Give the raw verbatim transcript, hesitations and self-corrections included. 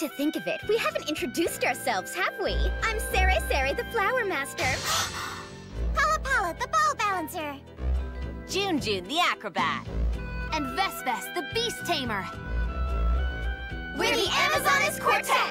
to think of it, we haven't introduced ourselves, have we? I'm Sari Sari, the Flower Master. Pala Pala, the Ball Balancer. June June, the Acrobat. And Ves Ves, the Beast Tamer. We're the Amazoness Quartet!